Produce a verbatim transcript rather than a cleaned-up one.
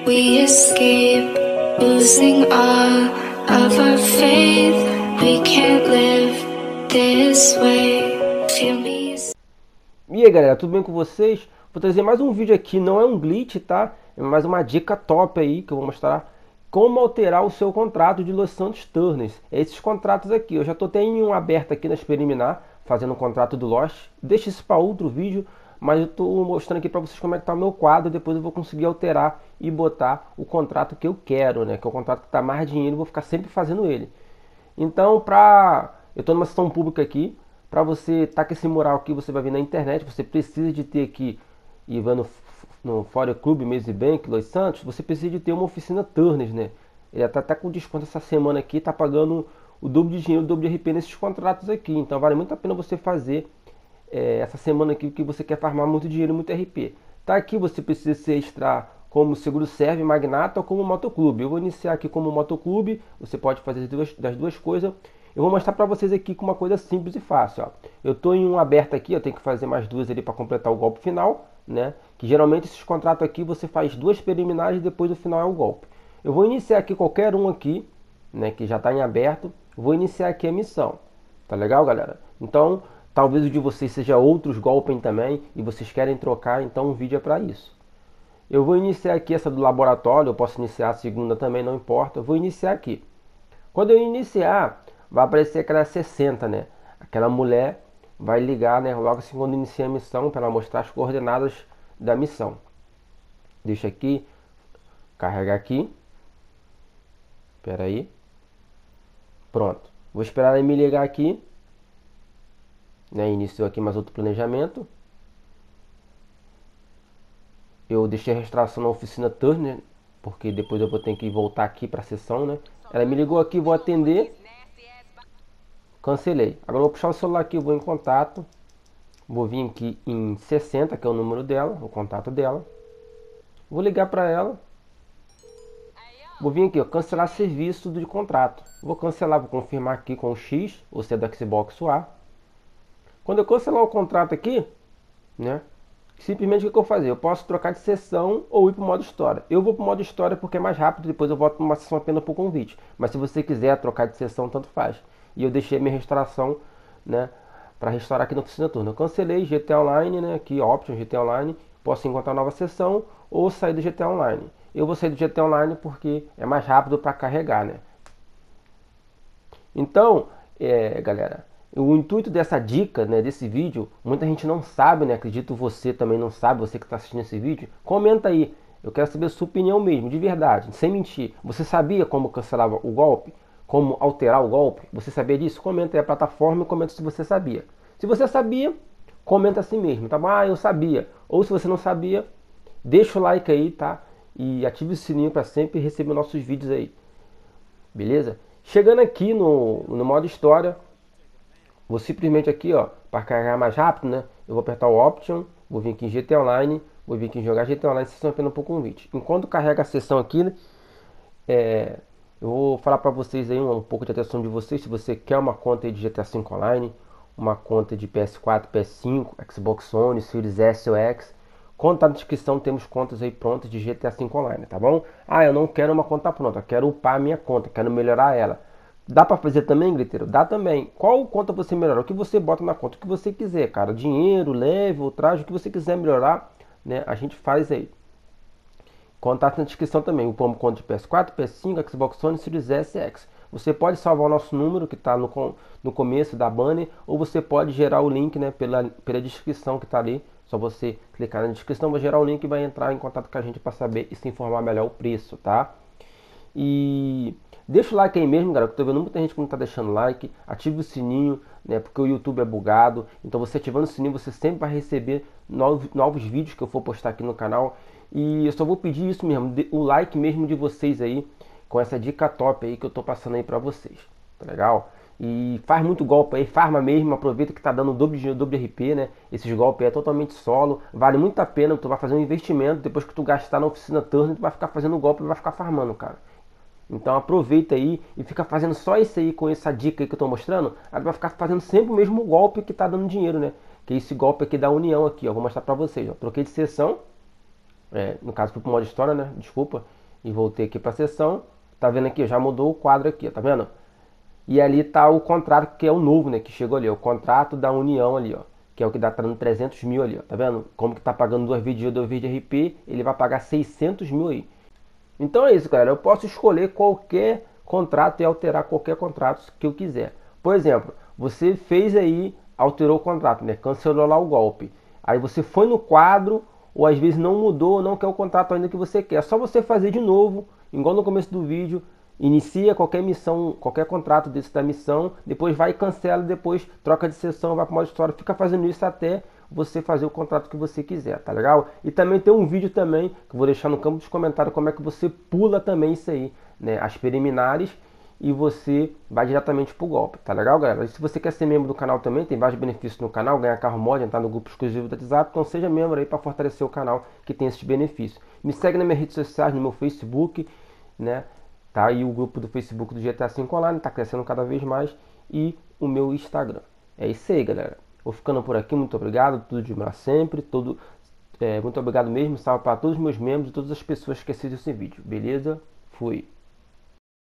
We escape, losing all of our faith. We can't live this way. Feel me. E aí galera, tudo bem com vocês? Vou trazer mais um vídeo aqui, não é um glitch, tá? É mais uma dica top aí que eu vou mostrar como alterar o seu contrato de Los Santos Turners. É esses contratos aqui, eu já estou tendo um aberto aqui na Experiminar, fazendo um contrato do Lost. Deixa isso para outro vídeo, mas eu estou mostrando aqui para vocês como é que está o meu quadro. Depois eu vou conseguir alterar e botar o contrato que eu quero, né? Que é o contrato que está mais dinheiro, eu vou ficar sempre fazendo ele. Então, pra... eu estou numa sessão pública aqui. Para você estar tá com esse mural aqui, você vai vir na internet. Você precisa de ter aqui, e vai no, no Fórum Clube Mesa Bank Los Santos, você precisa de ter uma oficina Turners, né? Ele está até com desconto essa semana aqui, está pagando o dobro de dinheiro, o dobro de R P nesses contratos aqui. Então vale muito a pena você fazer é, essa semana aqui, que você quer farmar muito dinheiro e muito R P. Tá aqui, você precisa se registrar como Seguro Serve, Magnata ou como Motoclube. Eu vou iniciar aqui como Motoclube, você pode fazer as duas, das duas coisas. Eu vou mostrar para vocês aqui com uma coisa simples e fácil. Ó. Eu estou em um aberto aqui, eu tenho que fazer mais duas ali para completar o golpe final, né? Que geralmente esses contratos aqui você faz duas preliminares e depois o final é o golpe. Eu vou iniciar aqui qualquer um aqui, né? Que já está em aberto. Vou iniciar aqui a missão. Tá legal, galera? Então, talvez o de vocês seja outros golpes também e vocês querem trocar, então o vídeo é para isso. Eu vou iniciar aqui essa do laboratório, eu posso iniciar a segunda também, não importa. Eu vou iniciar aqui. Quando eu iniciar, vai aparecer aquela sessenta, né? Aquela mulher vai ligar, né? Logo assim quando inicia a missão, para ela mostrar as coordenadas da missão. Deixa aqui, carregar aqui. Espera aí. Pronto. Vou esperar ela me ligar aqui. Né? Iniciou aqui mais outro planejamento. Eu deixei a registração na oficina Turner, porque depois eu vou ter que voltar aqui para a sessão, né? Ela me ligou aqui, vou atender. Cancelei. Agora eu vou puxar o celular aqui, vou em contato. Vou vir aqui em sessenta, que é o número dela, o contato dela. Vou ligar para ela. Vou vir aqui, ó, cancelar serviço de contrato. Vou cancelar, vou confirmar aqui com o X, ou se é do Xbox A. Quando eu cancelar o contrato aqui, né? Simplesmente o que eu vou fazer? Eu posso trocar de sessão ou ir para o modo história. Eu vou para o modo história porque é mais rápido, depois eu volto para uma sessão apenas por convite. Mas se você quiser trocar de sessão, tanto faz. E eu deixei a minha restauração, né, para restaurar aqui na oficina Turner. Eu cancelei G T A Online, né, aqui Option G T A Online. Posso encontrar nova sessão ou sair do G T A Online. Eu vou sair do G T A Online porque é mais rápido para carregar, né. Então, é, galera, o intuito dessa dica, né, desse vídeo, muita gente não sabe, né, acredito você também não sabe, você que está assistindo esse vídeo, comenta aí. Eu quero saber a sua opinião mesmo, de verdade, sem mentir. Você sabia como cancelava o golpe? Como alterar o golpe? Você sabia disso? Comenta aí a plataforma e comenta se você sabia. Se você sabia, comenta assim mesmo, tá bom? Ah, eu sabia. Ou se você não sabia, deixa o like aí, tá? E ative o sininho para sempre receber nossos vídeos aí. Beleza? Chegando aqui no, no modo história, vou simplesmente aqui, ó, para carregar mais rápido, né? Eu vou apertar o Option, vou vir aqui em G T A Online, vou vir aqui em jogar G T A Online, sessão apenas por convite. Enquanto carrega a sessão aqui, né, é... eu vou falar para vocês aí um, um pouco de atenção de vocês. Se você quer uma conta aí de G T A cinco Online, uma conta de P S quatro, P S cinco, Xbox One, Series S ou X, conta na descrição, temos contas aí prontas de G T A cinco Online, tá bom? Ah, eu não quero uma conta pronta, eu quero upar a minha conta, quero melhorar ela. Dá para fazer também, griteiro? Dá também. Qual conta você melhorar? O que você bota na conta? O que você quiser, cara. Dinheiro, level, traje, o que você quiser melhorar, né? A gente faz aí. Contato na descrição também, o como conta de P S quatro, P S cinco, Xbox One, Series S e X. Você pode salvar o nosso número que está no, no começo da banner, ou você pode gerar o link, né, pela, pela descrição que está ali. Só você clicar na descrição, vai gerar o link e vai entrar em contato com a gente para saber e se informar melhor o preço, tá? E deixa o like aí mesmo, galera, que eu tô vendo muita gente que não está deixando like. Ative o sininho, né, porque o YouTube é bugado. Então você ativando o sininho, você sempre vai receber novos, novos vídeos que eu for postar aqui no canal. E eu só vou pedir isso mesmo, o like mesmo de vocês aí, com essa dica top aí que eu tô passando aí pra vocês, tá legal? E faz muito golpe aí, farma mesmo, aproveita que tá dando dobro de dobro de R P, né? Esses golpes aí é totalmente solo, vale muito a pena, tu vai fazer um investimento, depois que tu gastar na oficina Turner, tu vai ficar fazendo golpe e vai ficar farmando, cara. Então aproveita aí e fica fazendo só isso aí com essa dica aí que eu tô mostrando, aí vai ficar fazendo sempre o mesmo golpe que tá dando dinheiro, né? Que é esse golpe aqui da união aqui, ó, vou mostrar pra vocês, ó. Troquei de sessão. É, no caso fui pro modo história, né? Desculpa. E voltei aqui para a sessão. Tá vendo aqui? Já mudou o quadro aqui, tá vendo? E ali tá o contrato que é o novo, né? Que chegou ali, ó, o contrato da União ali, ó. Que é o que dá dando trezentos mil ali, ó. Tá vendo? Como que tá pagando duas vezes de duas vezes de R P, ele vai pagar seiscentos mil aí. Então é isso, galera. Eu posso escolher qualquer contrato e alterar qualquer contrato que eu quiser. Por exemplo, você fez aí, alterou o contrato, né? Cancelou lá o golpe. Aí você foi no quadro, ou às vezes não mudou, não quer o contrato ainda que você quer. É só você fazer de novo, igual no começo do vídeo. Inicia qualquer missão, qualquer contrato desse da missão, depois vai e cancela, depois troca de sessão, vai para o modo história, fica fazendo isso até você fazer o contrato que você quiser, tá legal? E também tem um vídeo também, que eu vou deixar no campo dos comentários, como é que você pula também isso aí, né? As preliminares, e você vai diretamente pro golpe, tá legal, galera? E se você quer ser membro do canal também, tem vários benefícios no canal, ganhar carro mod, entrar no grupo exclusivo do WhatsApp, então seja membro aí para fortalecer o canal que tem esses benefícios. Me segue nas minhas redes sociais, no meu Facebook, né? Tá? E o grupo do Facebook do G T A cinco Online está crescendo cada vez mais. E o meu Instagram. É isso aí, galera. Vou ficando por aqui. Muito obrigado. Tudo de melhor sempre. Todo, é, muito obrigado mesmo. Salve para todos os meus membros e todas as pessoas que assistem esse vídeo. Beleza? Fui.